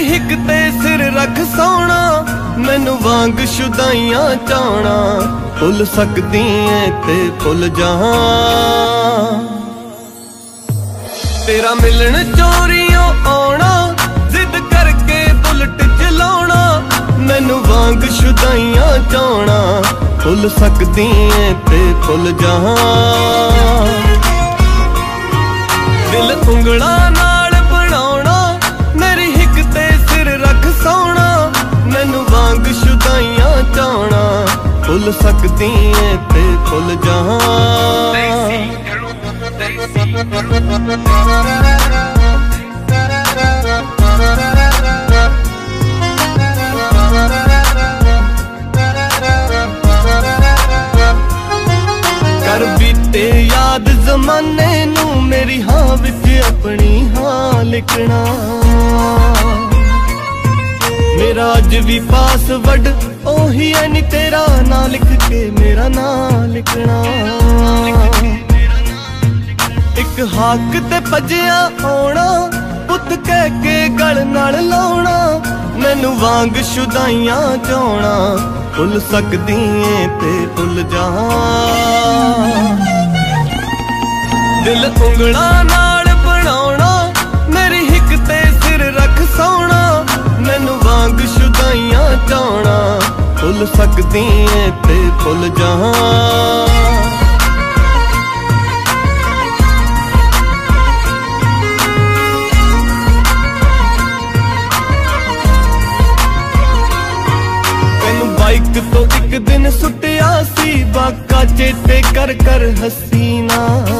हिक ते सिर रख सोना, मैनू वांग शुदाइयां चाहना। भुल सकदी ऐ ते भुल जां, तेरा मिलन चोरियों आना, जिद करके बुलट चलाना। मैनू वांग शुदाइयां चाहना, भुल सकदी ऐ ते भुल जां। दिल उंगलां नाल बनाउणा, मेरी हिक ते सिर रख सोना। मैनू वांग शुदाइयां चाहना, भुल सकदी ऐ ते भुल जां। कर बीते याद जमाने नू, मेरी हाँ विच अपनी हाँ लिखना। मेरा अज भी पासवर्ड ओही है नी, तेरा ना लिख के मेरा ना लिखना। एक हाक ते भजिया आना, पुत कह के गल नाल लाउणा। मैनू वांग शुदाइयां चाहना, भुल सकदी ऐ ते भुल जां। दिल उंगलां नाल बनाउणा, मेरी हिक ते सिर रख सोना। मैनू वांग शुदाइयां चाहना, भुल सकदी ऐ ते भुल जां। बाइक तो एक दिन सुटिया सी, बाका चेते कर कर हसीना।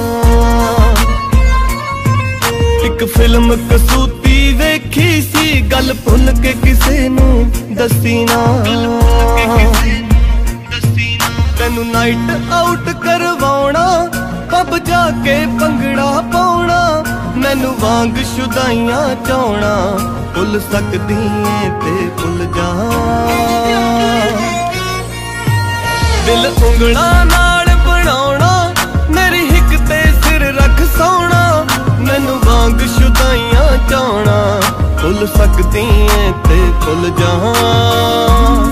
एक फिल्म कसूती वेखी सी, गल भुल के किसे नू दसी ना। तेनू नाइट आउट करवाउणा, पब जाके भंगड़ा पाउणा। मैनू वांग शुदाइयां चाहना, भुल सकदी ऐ ते भुल जां। दिल उंगलां नाल बनाउणा, मेरी हिक ते सिर रख सोना। मैनू वांग शुदाइयां चाहना, भुल सकदी ऐ ते भुल जां।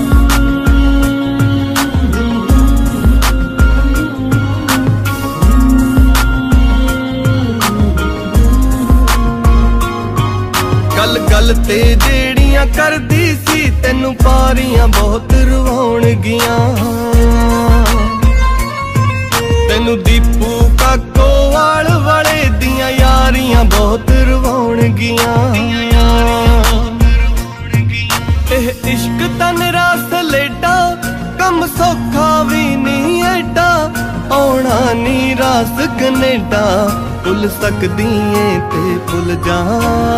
गल गल ते जेड़ियां करदी सी, तेनू पारियां बहुत रवाउणगियां। तेनू दीपू काको वाल वाले दियां यारियां बहुत रवाउणगियां। एह इश्क दा निरास लेडा, कम सौखा भी नहीं एडा। आउणा नी रास कनेडा, भुल सकदी ऐ ते भुल जां।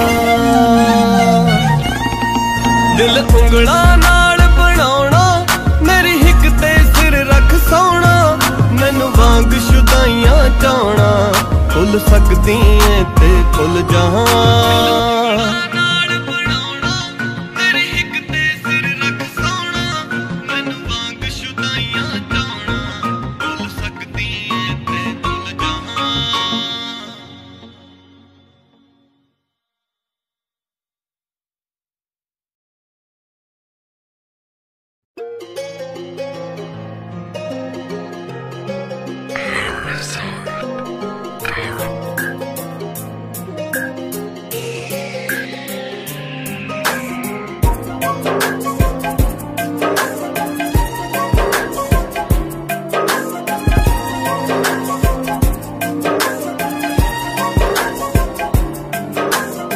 दिल उंगलां नाल बनाउणा, मेरी हिक ते सिर रख सोना। मैनू वांग शुदाइयां चाहना, भुल सकदी ऐ ते भुल जां।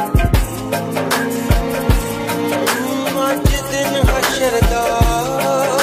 दिन हशर दा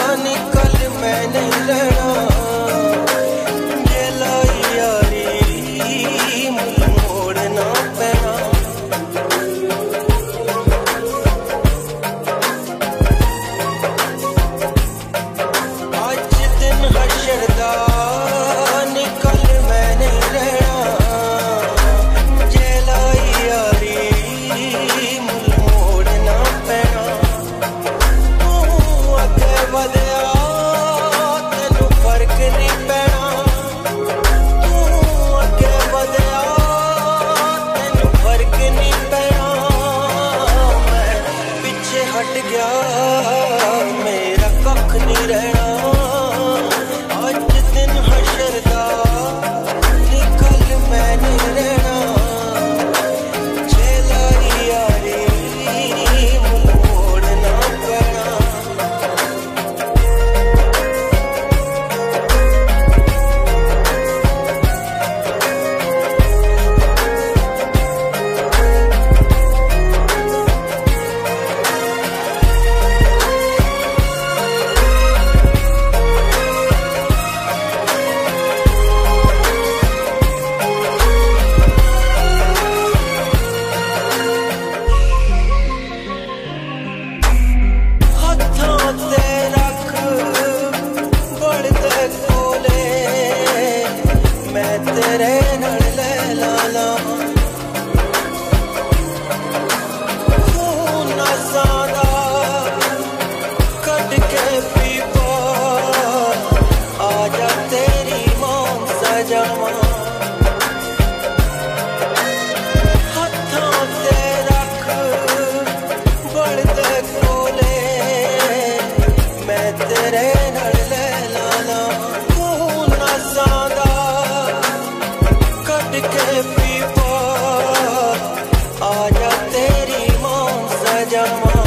जावा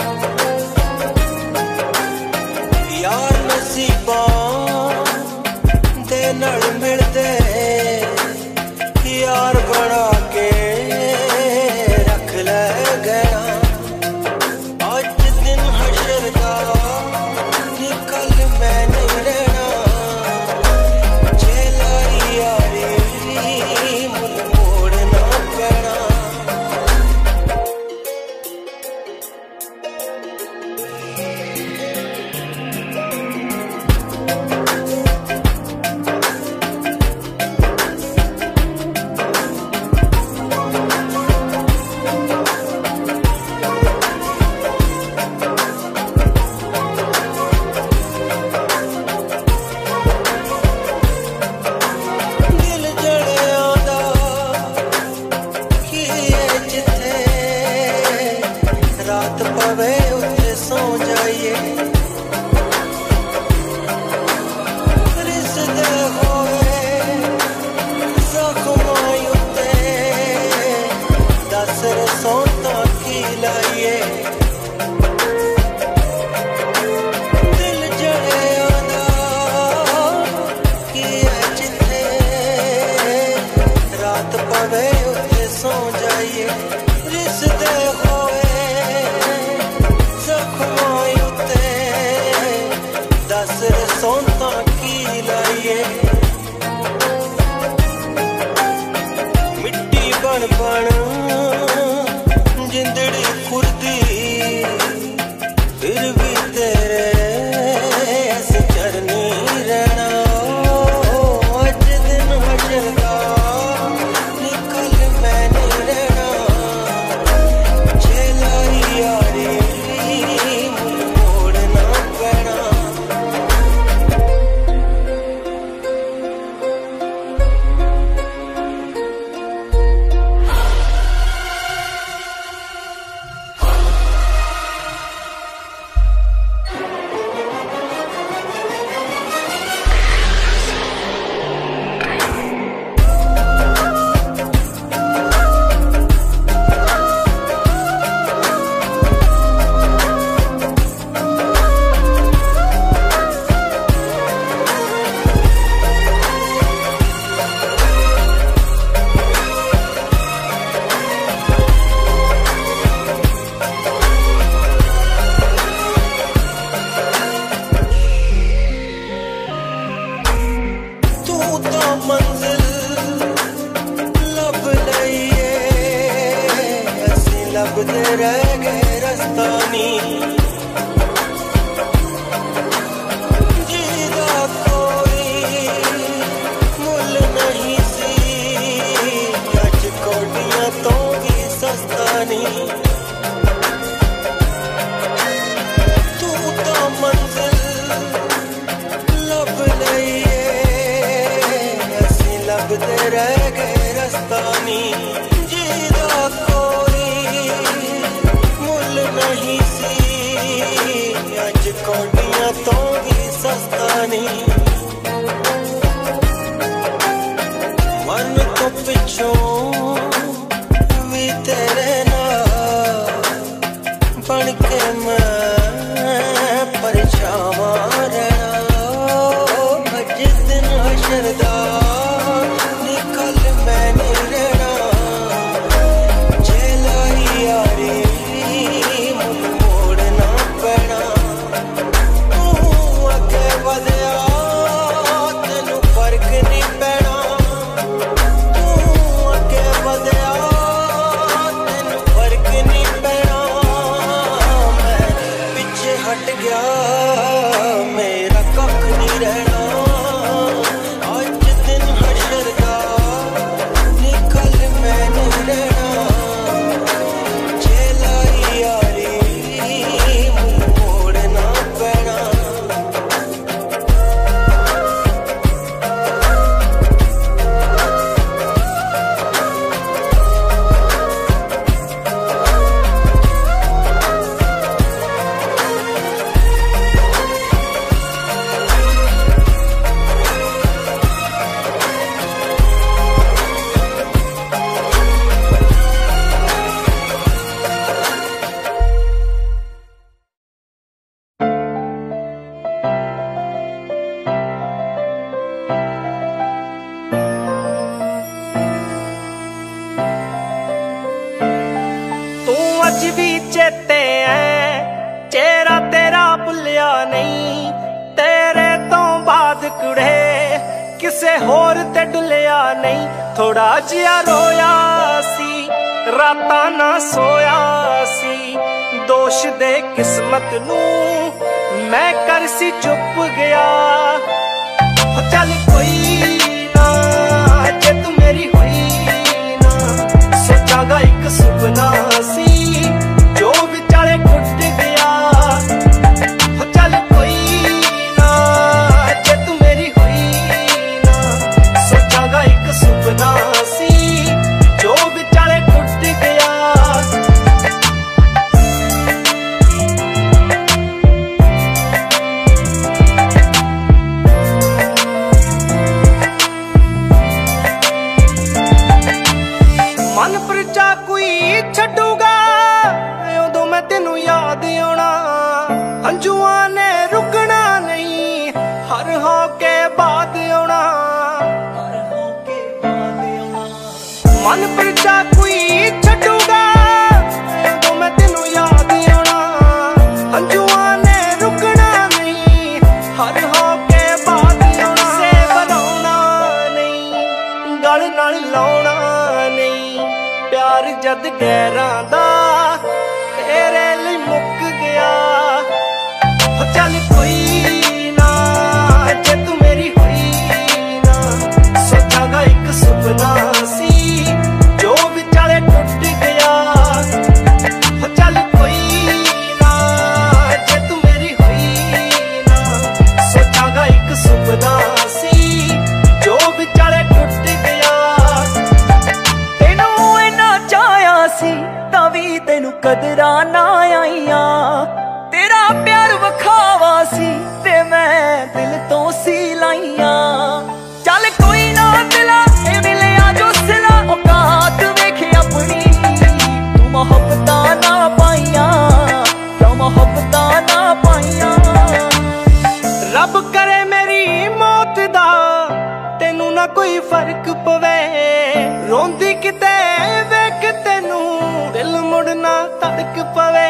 यार नसीबां दे नाल मिलदे यार बना के रख ले गया आज दिन हशर दा निकल मैं नहीं रहना जेलाई यारी मुल मोड़ना पैना मिट्टी बन बन जिंदड़ी खुरदी फिर भी तेरे ऐसे चरनी रहना आज दिन हशर दा निकल मैं नहीं रहना जेलाई यारी मुल मोड़ना पैना मंजिल लब लईए असी लभदे रह गए रस्ता नी जीदा कोई मुल नहीं सी अज कोटियां तो भी सस्ता नी तू तो मंजिल लब लईए लभदे रह गए रस्ता नी जीदा कोई मुल नहीं सी अज कोटियां तो भी सस्ता नी मन तो पिछों भी तेरे नाल बन के मैं परछावां रहना जिस दिन हशर दा किसे होर ते डुलिया नहीं, थोड़ा जिहा रोया सी, रातां ना सोया सी। दोष दे किस्मत नू मैं कर सी चुप गया। चल कोई ना जे तू मेरी हुई ना, सोचागा एक सुपना सी जो विचाले टुट गया। चल कोई ना जे तू मेरी हुई ना, सोचागा एक सुपना सी जो विचाले टुट गया। मन परचा कोई छड्डूगा उदों मैं तेनू याद आना, हंजुआ ने रुकना नहीं, हर हो के बाद आना। मन परचा कोई छड्डूगा उदों मैं तेनू याद आना, हंजुआ ने रुकना नहीं, हर हो के बाद आना। से बनाउणा नहीं, गल नाल लाउणा नहीं, प्यार जद गैरां दा तेरे लिए मुक गया। चल कोई ना जे तू मेरी हुई ना, सोचागा एक सुपना सी जो विचाले टुट गया। चल कोई ना जे तू मेरी हुई ना, सोचागा एक सुपना सी जो विचाले टुट गया। तवी तेनू कदरा ना आईया, तेरा प्यार वखावा सी ते मैं दिल तो सी लाइया। चल कोई ना दिला ए मिलिया जो सिला, औकात वेखे अपनी तू मोहब्बता ना पाइया, क्यों मोहब्बता ना पाइया। रब करे मेरी मौत दा तेनू ना कोई फर्क पवे, रोंदी किते वेख तेनू दिल मुड़ना तड़क पवे।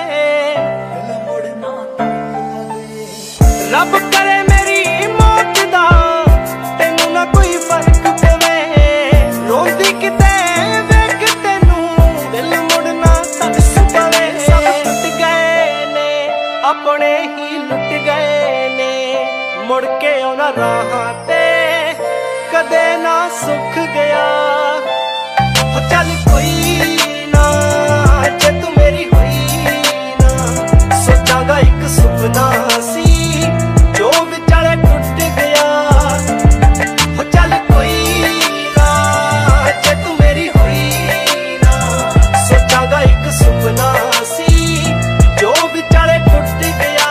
रब करे मेरी मौत दा तेनू ना कोई फर्क पवे, रोंदी किते वेख तेनू दिल मुड़ना तड़क पवे। सब टुट गए ने अपने ही लुट गए ने, मुड़ के उन्हां राहां ते कदे ना सुख गया। चल कोई ना जे तू मेरी हुई ना, सोचागा एक सुपना सी जो विचाले टुट गया। चल कोई ना जे तू मेरी हुई ना, सोचागा एक सुपना सी जो विचाले टुट गया।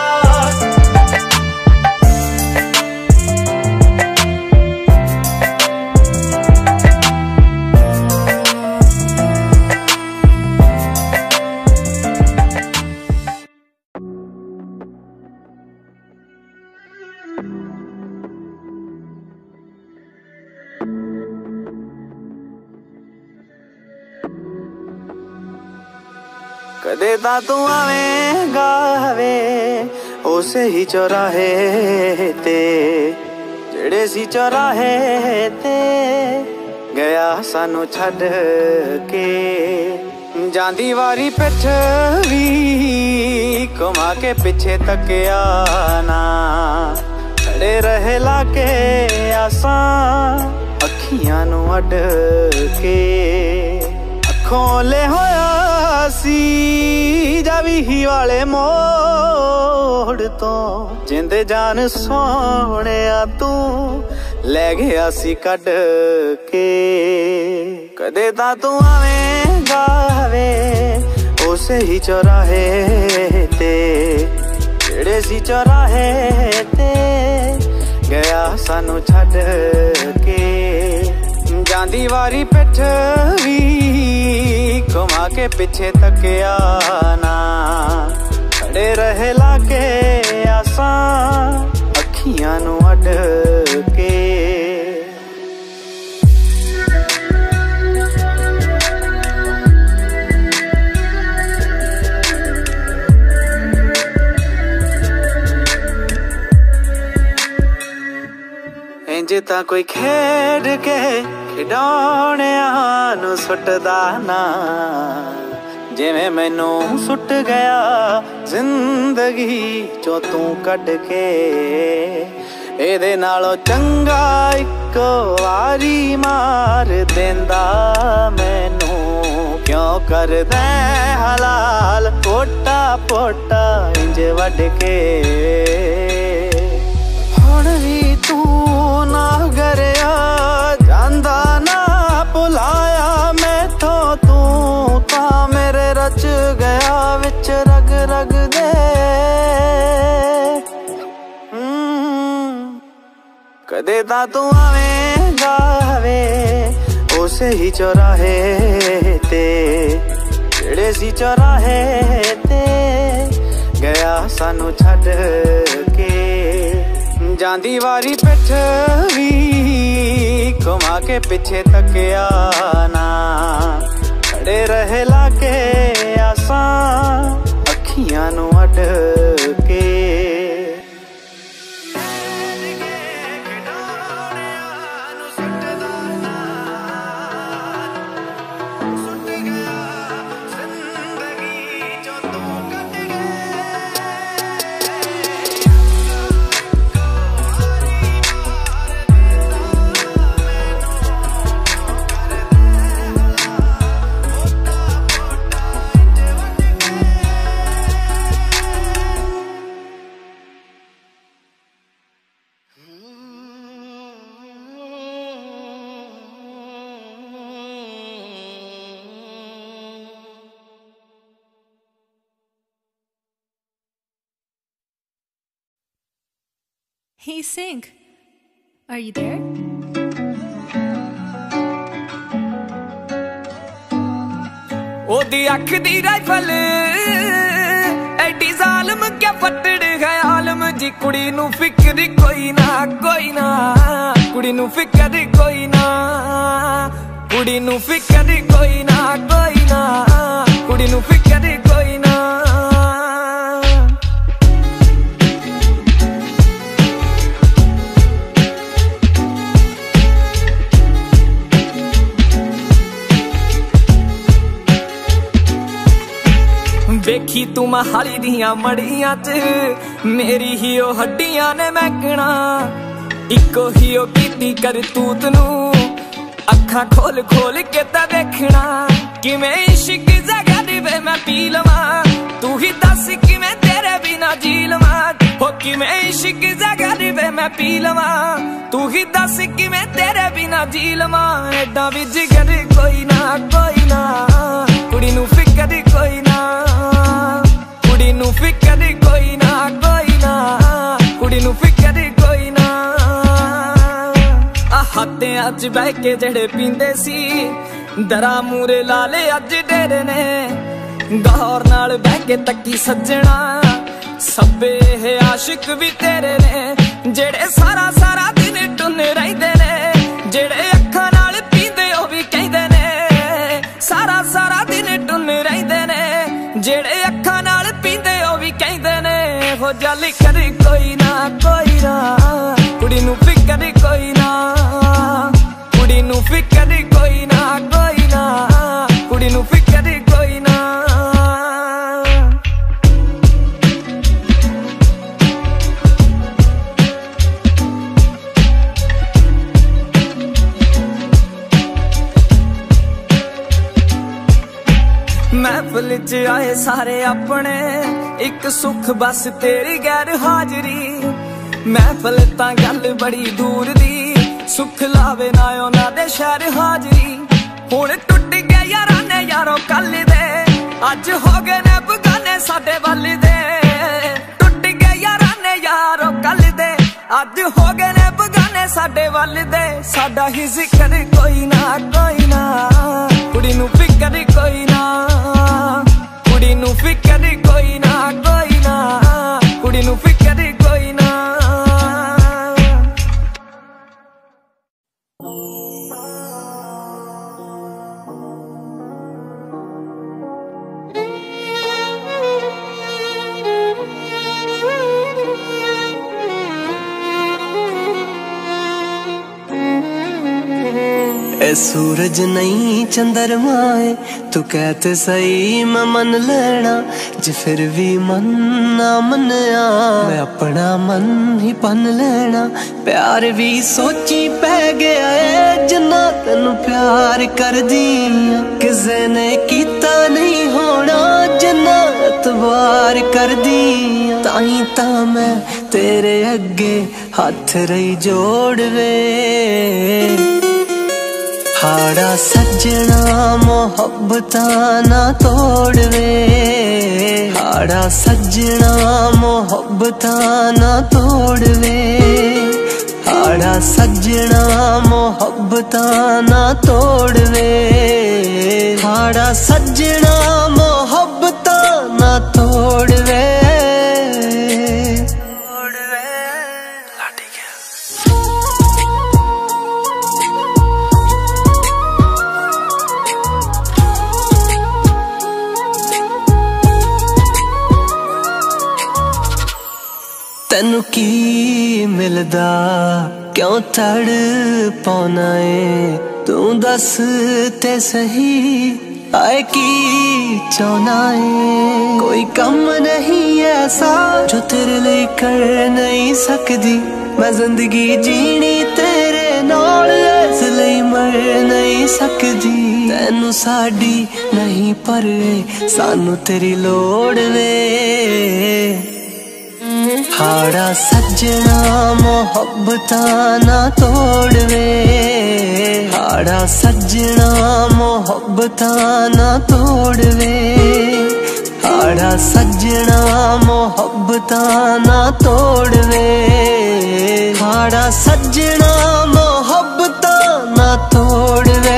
कदे ता तू आवेगा वे उसे ही चौराहे ते, जेड़े सी चौराहे ते गया सानू छड्ड के। जांदी वारी पिठ भी घुमा के पिछे तकिया ना, खड़े रहे लाके आसां अखियां नू अड के। अखों ले होया सी जावी ही वाले मोड़ तो, जिंदे जान सोहणिया तू लै गया सी कड के। कदे ता तू आवेगा वे उसे ही चौराहे ते, जेड़े सी चौराहे ते गया सानू छड्ड के। जांदी वारी पिठ भी घुमा के पिछे तकिया ना, खड़े रहे लाके आसां अखियां नू अड के। इंज तां कोई खेड के खिडौणिਆਂ ਨੂੰ ਸੁੱਟਦਾ ना जिवें मैनू सुट गया जिंदगी चों तू कट के ਇਹਦੇ ਨਾਲੋਂ ਚੰਗਾ ਇੱਕ ਵਾਰੀ ਮਾਰ ਦਿੰਦਾ ਮੈਨੂੰ ਕਿਉਂ ਕਰਦਾ ਹਲਾਲ ਪੋਟਾ ਪੋਟਾ ਇੰਜ ਵੱਢ ਕੇ ਹੁਣ ਵੀ ਤੂੰ ਨਾ ਕਰਿਆ ਜਾਂਦਾ ਨਾ ਭੁਲਾਇਆ ਮੈਥੋਂ ਤੂੰ ਤਾਂ ਮੇਰੇ ਰਚ ਗਿਆ ਵਿੱਚ ਰਗ ਰਗ ਦੇ कदे ता तू आवेगा वे उसे ही चौराहे ते जेड़े सी चौराहे ते गया सानू छड़ के जांदी वारी पिठ भी घुमा के पिछे तकिया ना खड़े रहे लाके आसा अखियां नू अड के Hey Sync, are you there? ओदी अख दी राइफल एडी जालम क्या फटड़ है आलम जी कुड़ी नू फिक्र कोई ना कुड़ी नू फिक्र कोई ना कुड़ी नू फिक्र कोई ना कुड़ी नू फिक्र कोई ना वेखी तू महाली दियां मड़ियां च मेरी ही ओ हड्डियां ने महकना इको ही ओ कीती करतूत नू अखां खोल खोल के ता देखना किवें इश्क जगा दी वे मैं पी लवां तू ही दस किवें तेरे बिना जी लवां हो किवें इश्क जगा दी वे मैं पी लवां तू ही दस किवें तेरे बिना जी लवां एडा भी जिगर कोई ना कुड़ी नू फिकर कोई ना कुड़ी नू फिकर कोई ना कुड़ी नू फिकर कोई ना हाथियां च बह के जेड़े पींदे सी दरा मूरे लाले अज डेरे ने गौर नाल बह के तकी सज्जना सब्बे है आशिक भी तेरे ने जेड़े सारा सारा दिन टुन रहिंदे ने जेड़े अखां नाल पींदे ओ भी कहंदे ने सारा सारा दिन टुन रहिंदे ने जेड़े अखां नाल पींदे ओ भी कहंदे ने हो जल कर कोई ना कुड़ी नू फिकर कोई ना कुड़ी नू फिकर कोई ना कुड़ी नू फिकर कोई ना महफिल च आए सारे अपने एक सुख बस तेरी गैर हाजरी महफिल तां गल बड़ी दूर दी सुख लावे ना उन्हां दे शहर हाजरी हुण टुट गए यारां ने यारों कल दे अज हो गए ने बगाने साडे वल दे टुट गए यारां ने यारों कल दे अज हो गए ने बगाने साडे वल दे साडा ही जिक्र कोई ना कुड़ी नू फिकर कोई ना कुड़ी नू फिकर कोई ना कुड़ी नू फिकर कोई ना सूरज नहीं चंद्रमा है, तू कहते सही मैं मन लेना। जे फिर भी मन ना मनिया, मैं अपना मन ही पन लेना। प्यार भी सोची पै गया है, जिन्ना तेनू प्यार कर दिया किसे ने कीता नहीं होना, जिन्ना एतबार कर दिया। ताई ता मैं तेरे अगे हाथ रही जोड़ वे। हाड़ा सजना मोहब्बता ना तोड़ वे, हाड़ा सजना मोहब्बता ना तोड़ वे, हाड़ा सजना मोहब्बता ना तोड़ वे, हाड़ा सजना मोहब्बता ना तोड़ वे। तेनू की मिलदा क्यों तड़ पाना है, तू दस ते सही आए की चाहना है। कोई कम नहीं ऐसा जो तेरे लिए कर नहीं सकदी, मैं जिंदगी जीनी तेरे नाल इसलिए मर नहीं सकदी। तेनू साडी नहीं पर सानू तेरी लोड़ वे। हाड़ा सजना मोहब्बता ना तोड़ वे, हाड़ा सजना मोहब्बता ना तोड़ वे, हाड़ा सजना मोहब्बता ना तोड़ वे, हाड़ा सजना मोहब्बता ना तोड़ वे।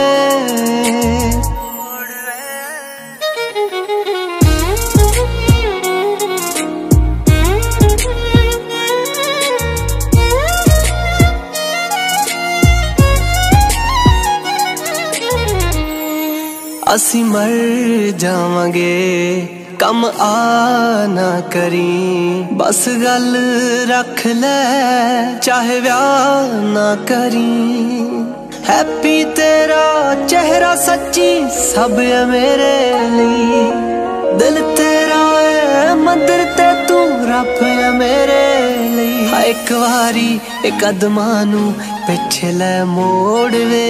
असी मर जावांगे कम आ ना करी, बस गल रख ले चाहे व्याह ना करी। हैप्पी तेरा चेहरा सच्ची सब है मेरे लिए, दिल तेरा है मंदिर ते तू रब है मेरे लिए। एक बारी एक कदमां पिछे ले मोड़ वे।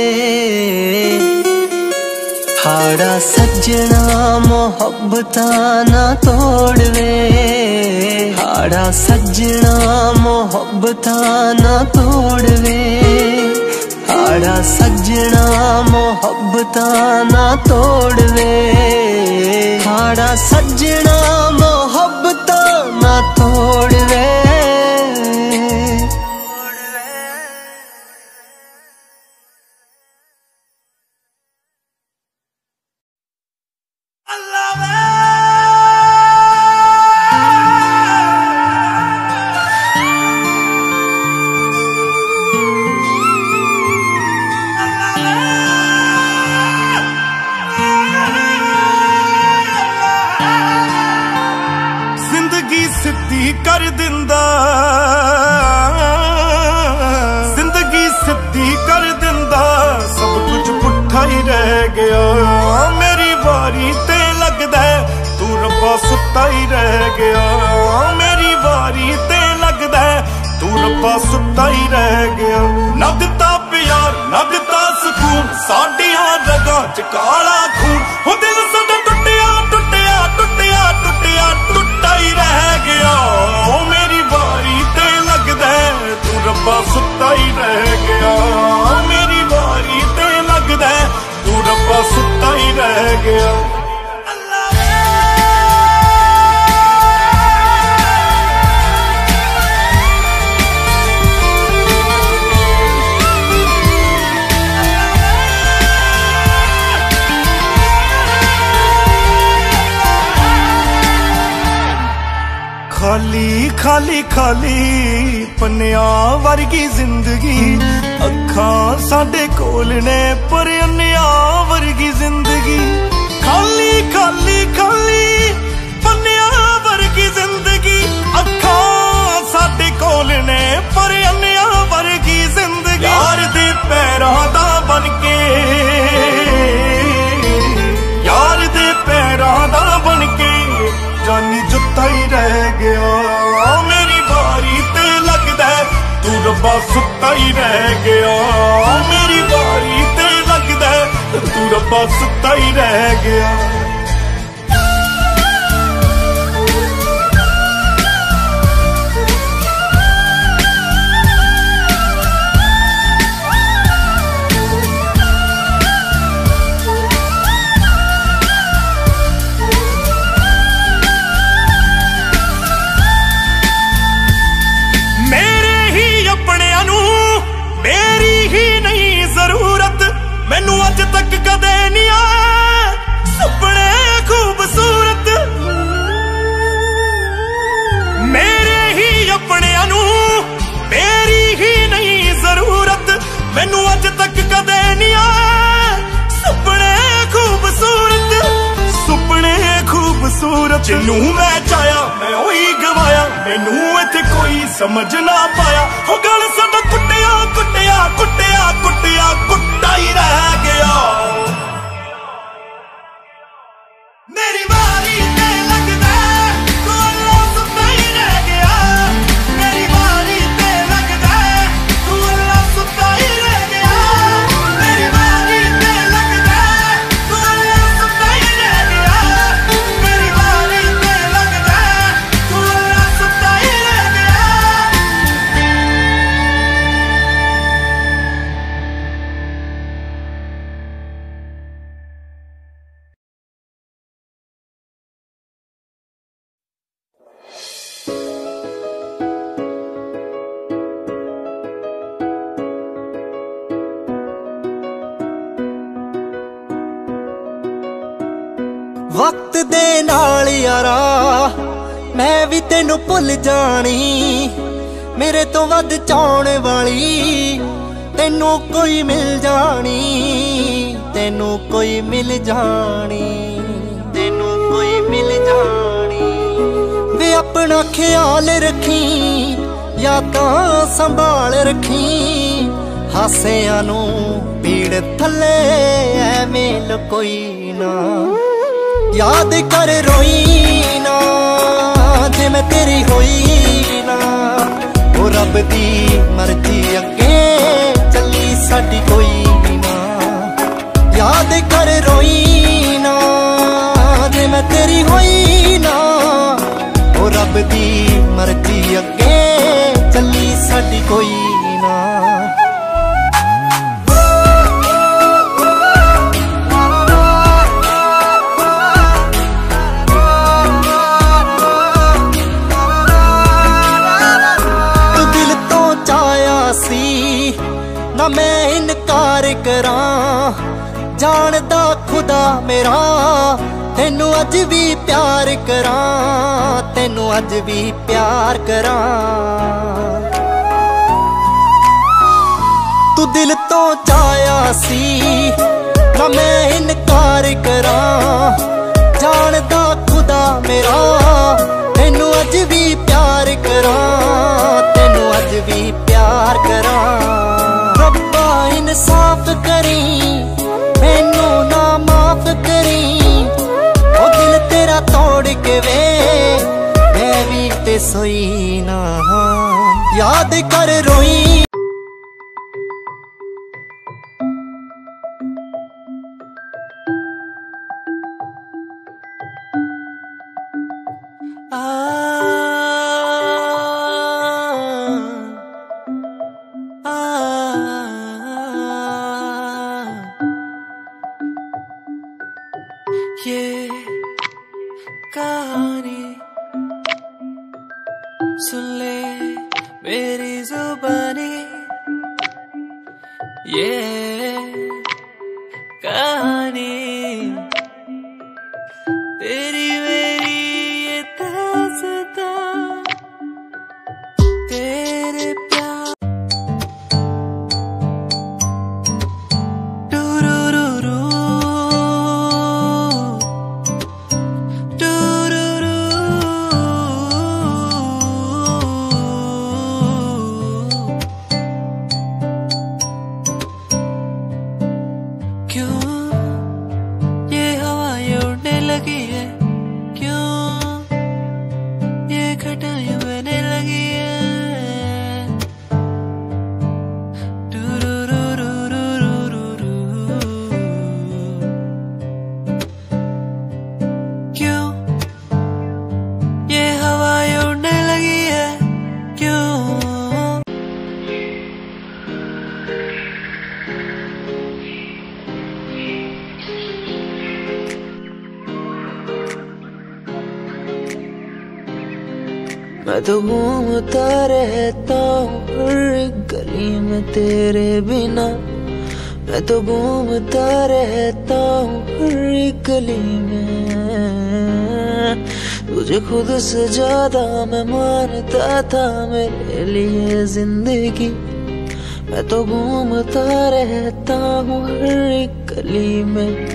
हाड़ा सजना मोहब्बता ना तोड़ वे, हाड़ा सजना मोहब्बता ना तोड़ वे, हाड़ा सजना मोहब्बता ना तोड़ वे, हाड़ा सजना मोहब्बता ना तोड़ वे। कर दिंदा जिंदगी सिद्धी कर दिंदा, सब कुछ पुट्ठा ही रह गया। मेरी बारी ते लगदा तू रब्बा सुत्ता ही रह गया, मेरी बारी ते लगदा तू रब्बा सुत्ता ही रह गया। ना दिता प्यार ना दिता सुकून, साडियां रगां च काला खून, हो दिल साडा टुटिया टुटिया टुटिया टुटिया टुटा ही रह गया। मेरी बारी ते लगदा तू रब्बा सुत्ता ही रह गया, मेरी बारी ते लगदा तू रब्बा सुत्ता ही रह गया। खाली खाली खाली पन्निया वर्गी जिंदगी, अखां साडे कोल ने पर अन्निया वर्गी जिंदगी। खाली खाली खाली पन्निया वर्गी जिंदगी, अखां साडे कोल ने पर अन्निया वर्गी जिंदगी। यार दे पैरां दा बन के सुता ही रह गया। मेरी बारी ते लगदा तू रब्बा सुता ही रह गया। मेरी बारी ते लगदा तू रब्बा सुता ही रह गया। मैनू अज तक कदे नहीं आए सुपने खूबसूरत, मेरे ही अपने नू मेरी ही नहीं जरूरत। मैनू अज तक कदे नहीं आए सुपने खूबसूरत, सुपने खूबसूरत। जिन्नू मैं चाया मैं वही गवाया, मैनू इत्थे कोई समझ ना पाया। हो गल साडा कुटिया कुटिया कुटिया कुटिया कुट्टा ही रह गया। मेरी बारी ते लगदा तू अल्लाह सुता ही रह गया। मेरी बारी ते लगदा तू अल्लाह सुता ही रह गया। मेरी बारी ते लगदा तू अल्लाह सुता ही रह गया। मेरी बारी ते लगदा तू अल्लाह सुता ही रह गया। वक्त दे नाल यारा मैं भी तेनू भुल जानी, मेरे तो वध चाहण वाली तेनू कोई मिल जानी। तेनू कोई मिल जानी, तेनू कोई मिल जानी। वे अपना ख्याल रखी यादां संभाल रखी, हासियां नू पीड़ थले ऐवें कोई ना। याद कर रोई ना जे मैं तेरी होई ना, ओ रब दी मर्जी अगे चली साडी कोई ना। याद कर रोई ना जे मैं तेरी होई ना, ओ रब दी मर्जी अगे चली साडी कोई ना। ना मैं इनकार करां जानदा खुदा मेरा, तेनू अज भी प्यार करां, तेनू अज भी प्यार करां। तू दिल तो चाया सी ना मैं इनकार करां जानदा खुदा मेरा, तेनू अज भी प्यार करां, तेनू अज भी प्यार करां। रब्बा इंसाफ करी मैनू ना माफ करी, ओ दिल तेरा तोड़ के वे मैं भी ते सोई ना। याद कर रोई ये कहानी सुन ले मेरी जुबानी, ये कहानी तेरी मेरी ये दास्तां तेरे प्यार। मैं तो घूमता रहता हूँ हर गली में तेरे बिना। मैं तो घूमता रहता हूँ हर गली में। तुझे खुद से ज्यादा मैं मानता था मेरे लिए जिंदगी। मैं तो घूमता रहता हूँ हर गली में।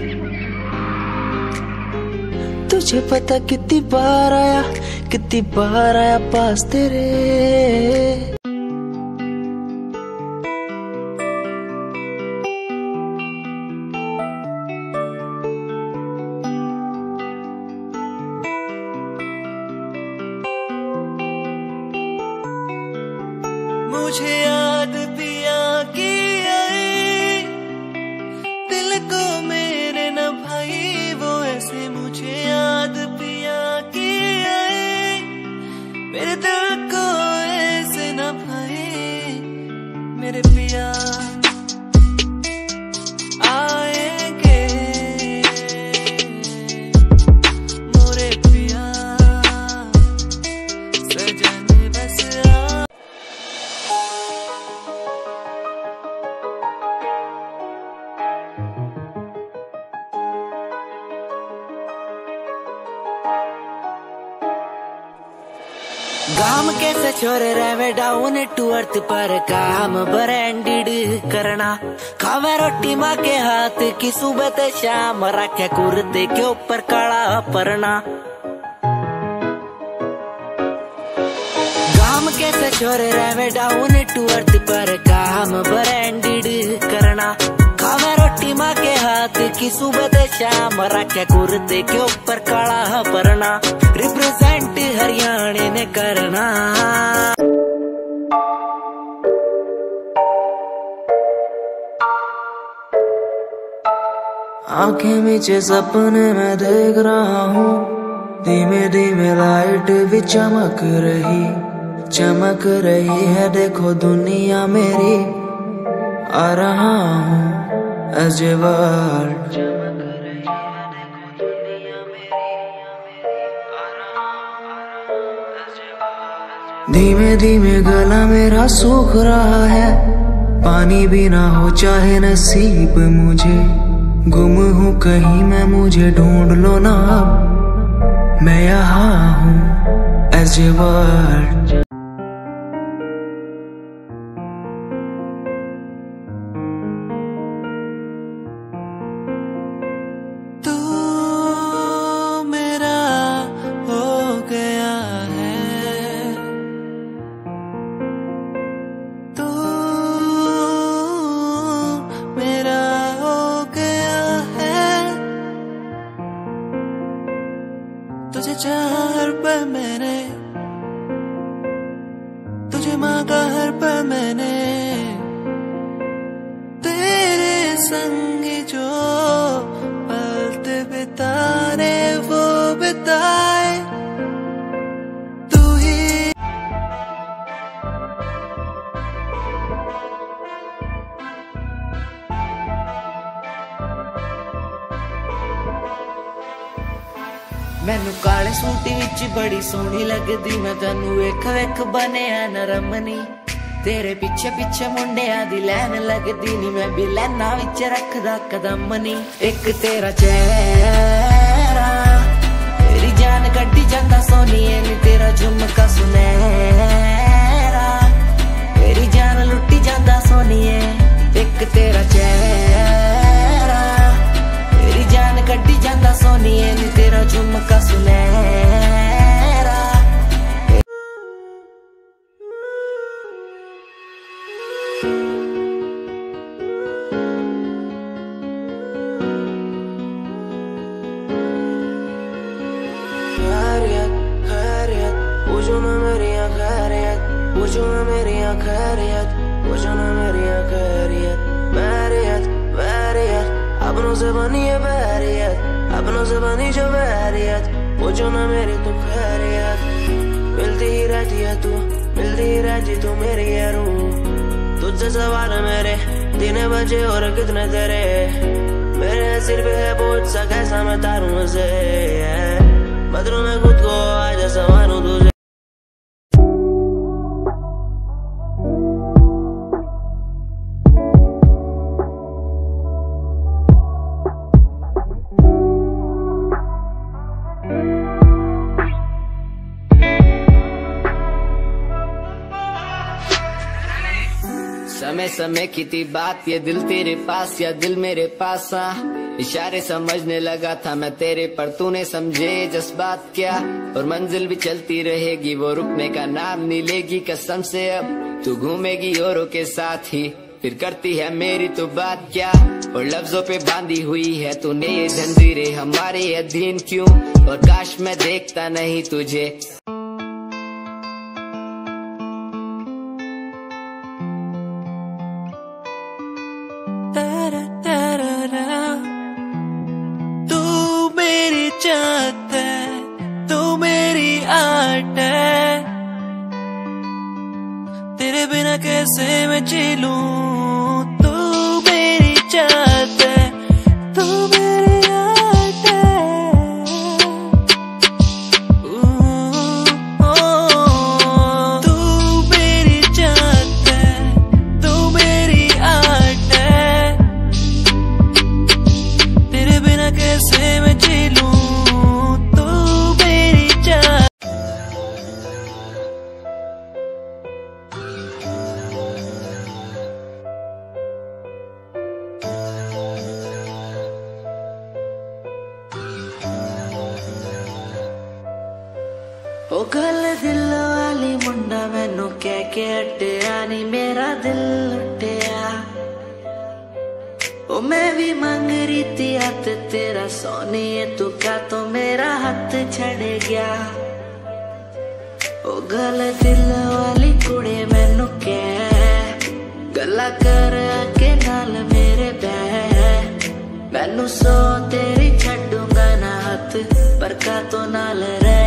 तुझे पता कितनी बार आया पास तेरे। मुझे याद पिया की आई, दिल को मेरे न भाई वो ऐसे। मुझे याद पिया की आई, मेरे दिल को ऐसे न भाई। मेरे पिया आएंगे, मोरे पिया सजन बस आ। गाम कैसे छोरे रहे डाउन टू अर्थ पर काम ब्रांडेड करना। खावे रोटी माँ के हाथ की सुबह ते शाम, रखे कुर्ते के ऊपर काला परना। गाम कैसे छोरे रहे डाउन टू अर्थ पर काम ब्रांडेड करना। खावे रोटी माँ के हाथ की सुबह ते शाम, रखे कुर्ते के ऊपर काला परना। रिप्रेजेंट हरियाणा ने करना। आंखें नीचे सपने में देख रहा हूँ, धीमे धीमे लाइट भी चमक रही है। देखो दुनिया मेरी, आ रहा हूँ as a world। धीमे धीमे गला मेरा सूख रहा है, पानी भी ना हो चाहे नसीब मुझे। गुम हूँ कहीं मैं, मुझे ढूंढ लो ना अब, मैं यहाँ हूँ as a world। तुझे चाहा हर पल मैंने, तुझे मांगा हर पल मैंने। तेरे संग जो पल बिताने वो बिताए तू ही। मैनू काले सूट विच बड़ी सोहनी लगदी, मैं तैनू वेख वेख बनिया नरमनी। तेरे पीछे पीछे मुंडिया दी लैन लगदी नी, मैं भी लैना विच रखदा कदम नी। एक तेरा चेहरा तेरी जान कड्डी जांदा सोनिए नी, तेरा झुमका सुनहरा तेरी जान लुट्टी जांदा सोनिए। एक तेरा चेहरा तेरी जान कड्डी जांदा सोनिए नी, तेरा झुमका सुनहरा। पूछो ना मेरी खैरियत, पूछो ना मेरी खैरियत, पूछो ना मेरी खैरियत। बैरियत बैरियत अपनों से बनी है बैरियत, अपनों से बनी जो बैरियत। पूछो ना मेरी तू खैरियत, मिलती ही रहती है तू, मिलती ही रहती तू मेरी है रूह। तुझसे सवाल मेरे दिन बजे और कितने तेरे, मेरे सिर पे है बोझ सा कैसा मैं तारूं उसे। बदलूं मैं खुद को आज संवारूं तुझे। समय समय की थी बात, ये दिल तेरे पास या दिल मेरे पास। इशारे समझने लगा था मैं तेरे, पर तूने समझे जज्बात क्या। और मंजिल भी चलती रहेगी, वो रुकने का नाम नहीं लेगी कसम से। अब तू घूमेगी औरों के साथ ही, फिर करती है मेरी तो बात क्या। और लफ्जों पे बांधी हुई है तूने ये जंजीरें, हमारे अधीन क्यों। और काश मैं देखता नहीं तुझे। तू मेरी चाहत है, तू मेरी आर्ट है, तेरे बिना कैसे मैं जी लूं। तू मेरी चाहत है, तू मेरी आर्ट है, तू मेरी चाहत है, तू मेरी आर्ट है, तेरे बिना कैसे मैं जी लूं। तू मेरी चाहत। ओ गल दिल वाली मुंडा मैनू कह के हटिया नी, मेरा दिल लुटिया। ओ मैं भी मांग रही थी हाथ तेरा सोनिए, तू क्या तो मेरा हाथ छड़ गया। ओ गल दिल वाली कुड़ी मैनू कह, गल्ला कर आके नाल मेरे बह। मैनू सो तेरी छड्डूंगा ना हाथ, पर का तो नाल रह।